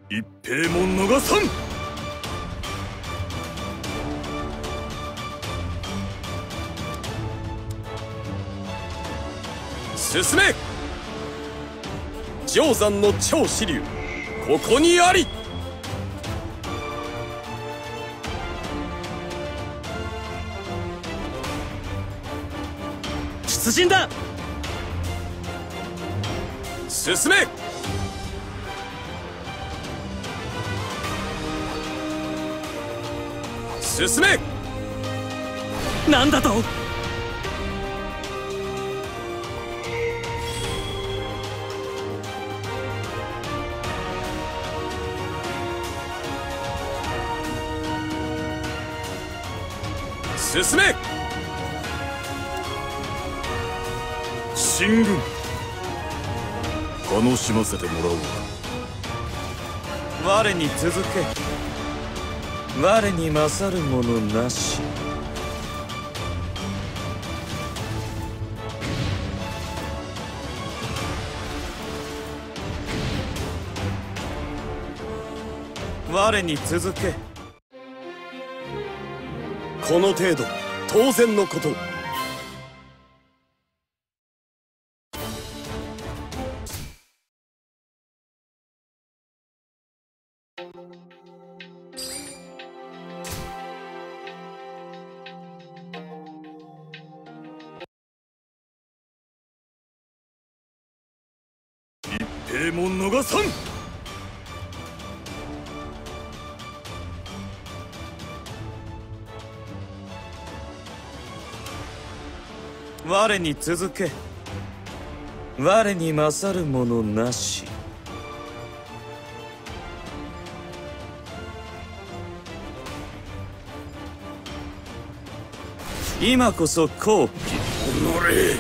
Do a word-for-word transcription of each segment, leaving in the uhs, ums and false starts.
一平も逃さん。進め。定山の超支流、ここにあり。 出陣だ。 進め。進め。 なんだと。 進め。進軍楽しませてもらおうか。 我に続け。我に勝るものなし。我に続け。 この程度当然のこと。一平も逃さん。 我に続け。我に勝るものなし。今こそ好機。 おのれ。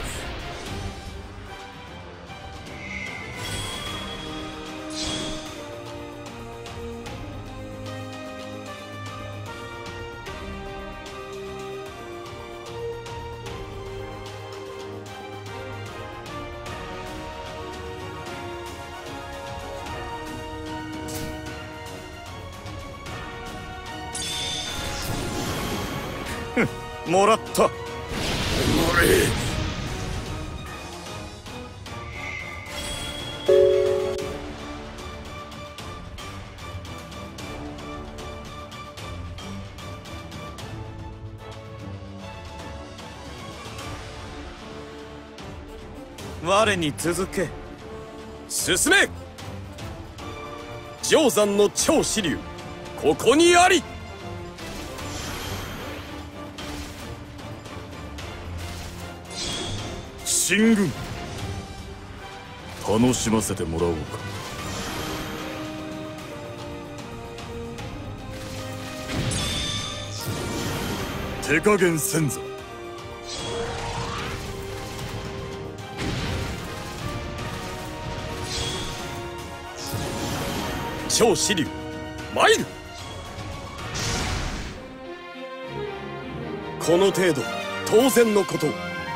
もらった。 おのれ。 我に続け。 進め。定山の超支流、ここにあり。進軍楽しませてもらおうか。手加減せんぞ。超支流参る。この程度当然のこと。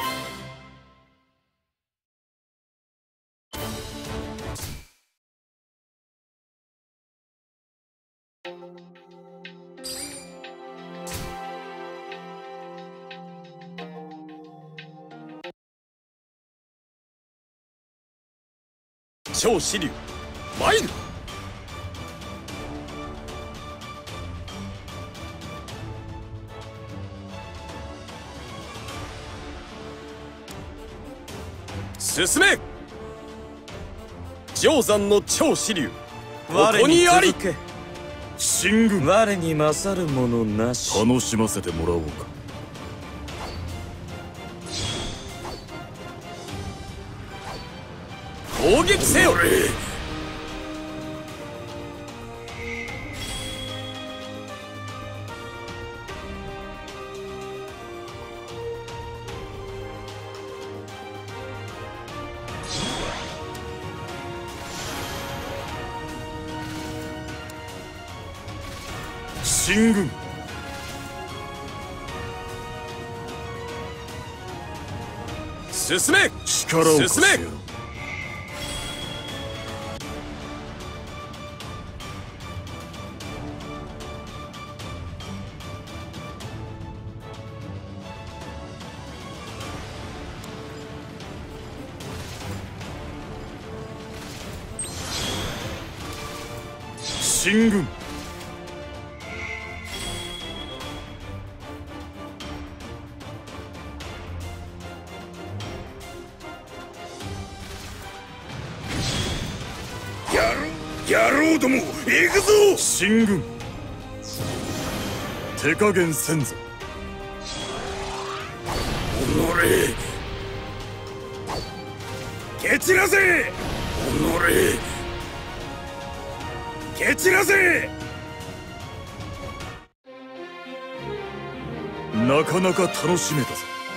超支流参る。進め。定山の超支流、ここにあり。進軍我に勝るものなし。 楽しませてもらおうか。攻撃せよ。進軍進め。力を貸せよ。 進軍。 野郎ども、行くぞ。 進軍。手加減せんぞ。 おのれ、蹴散らせ。おのれ、蹴散らせ。 なかなか楽しめたぞ。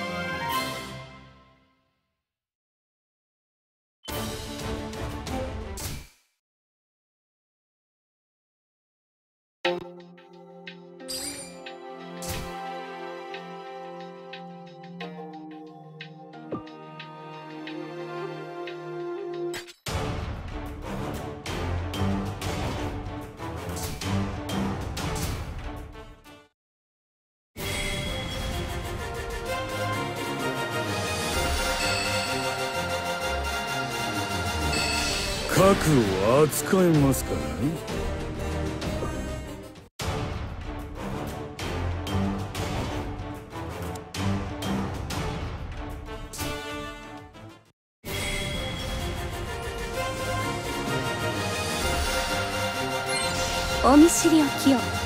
核を扱えますかね。 お見知りおきよ。